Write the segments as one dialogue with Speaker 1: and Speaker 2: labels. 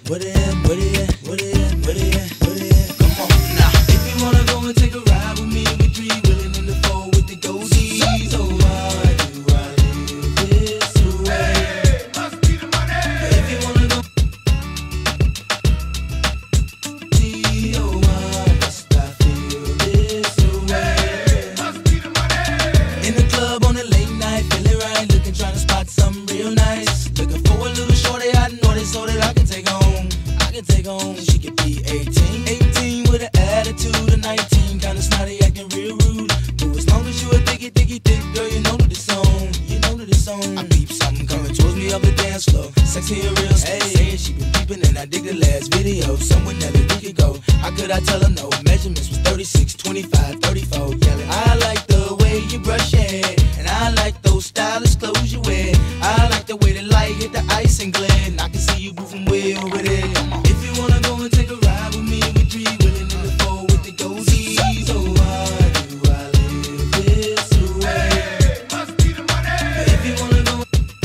Speaker 1: Where they at? Where they at? Where they at? Where they at? Where they at? Come on now. If you wanna go and take a ride with me, we three willing in the four with the goldies. Oh, why do I live this way?
Speaker 2: Hey, must be the money.
Speaker 1: If you wanna go, oh, why must I feel this way?
Speaker 2: Hey, must be the money.
Speaker 1: In the club on a late night, feeling right, looking, trying to spot something real nice. Looking for a little shorty, I know this so that I can take home. I can take home, she could be 18. 18 with an attitude of 19, kinda snotty, acting real rude. But as long as you a thick, girl, you know that it's on. You know that it's on. I peep something coming towards me up the dance floor. Sexy and real, hey, saying she been peeping and I dig the last video. Somewhere that we could go. How could I tell her no? Measurements was 36, 25, 34, yelling. I like the way you brush your hair, and I like those stylish clothes you wear. I like the way the light hit the ice and glare, and I can see you moving way over there. If you wanna go and take a ride with me, we three willing in the four with the goldies. Oh, why do I live this way?
Speaker 2: Hey, must be the money.
Speaker 1: If you wanna go,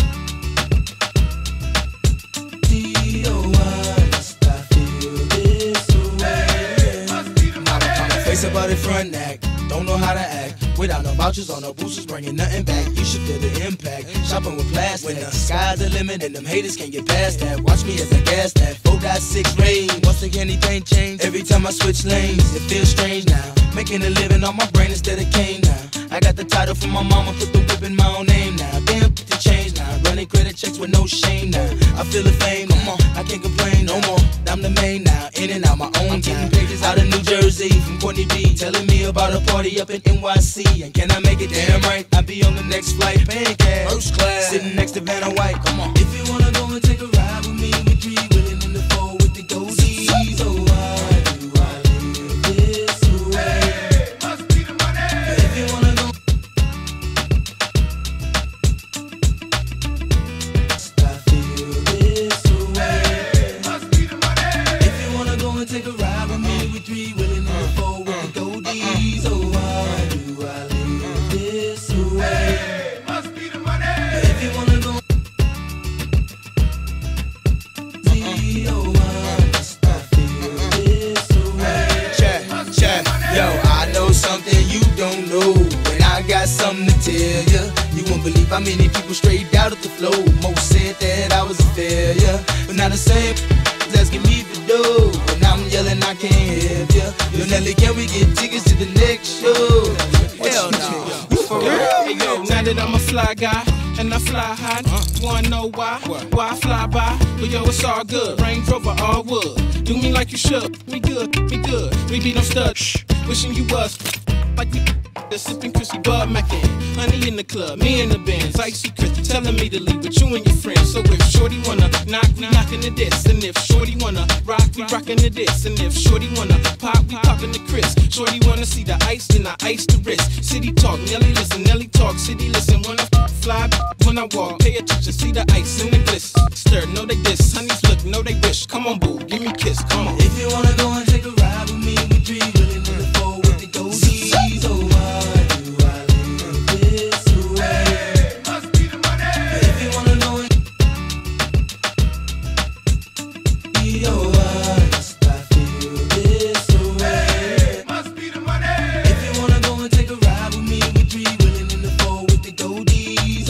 Speaker 1: oh, why must I feel this way?
Speaker 2: Hey, must be the money.
Speaker 1: Face about it front act, don't know how to act. Without no vouchers or no boosters, bringing nothing back. You should feel the impact. Shopping with plastic. When the sky's the limit and them haters can't get past that. Watch me as I gas that 4.6 range. Once again, anything change. Every time I switch lanes, it feels strange now. Making a living on my brain instead of cane now. I got the title from my mama, put the whip in my own name now. Damn, put the change now. Running credit checks with no shame now. I feel the fame, come on, I can't complain no more. I'm the main now, in and out my own time. Pages out of New Jersey from Courtney B, telling me about a party up in NYC. And can I make it damn right? I'll be on the next flight, paying cash, first class, sitting next to Vanna White. Come on. If you wanna go and take a ride with me, we three willing in the four with the goldies. Oh, why do I live this way?
Speaker 2: Hey, must be the money.
Speaker 1: If you wanna go, I feel this way.
Speaker 2: Hey, must be the money.
Speaker 1: If you wanna go and take a ride with me, we three willing in the four with the goldies. Oh, why do I live this way?
Speaker 2: Hey, must be the money.
Speaker 1: If you wanna go, oh, why must I feel this way? Check. Yo, I know something you don't know, and I got something to tell ya. You won't believe how many people straight out of the flow. Most said that I was a failure, but now the same asking me for dough, and I'm yelling I can't help ya. Yo, Nelly, can we get tickets to the next show? Hell no.
Speaker 3: For real? Hey yo, now that I'm a fly guy and I fly high, wanna know why? Why I fly by? But yo, it's all good. Range Rover, all wood. Do me like you should. We good, we good. We be no stud. Wishing you was like we sipping Chrissy Bud Mackin. Honey in the club, me in the Benz, icy Chris telling me to leave with you and your friends. So if Shorty wanna knock, we knockin' the diss. And if Shorty wanna rock, we rockin' the diss. And if Shorty wanna pop, we poppin' the Chris. Shorty wanna see the ice, then I ice the wrist. City talk, Nelly listen, Nelly talk, city listen. When I fly, when I walk, pay attention, see the ice and the gliss. Stir, know they diss, honeys look, know they wish. Come on, boo, give me a kiss, come on.
Speaker 1: If you wanna go and take a ride with me, we three willing in the four with the goldies. Oh, why do I live this way?
Speaker 2: Hey, must be the money.
Speaker 1: If you wanna go and oh, why must I feel this way?
Speaker 2: Hey, must be the money.
Speaker 1: If you wanna go and take a ride with me, we three willing in the four with the goldies.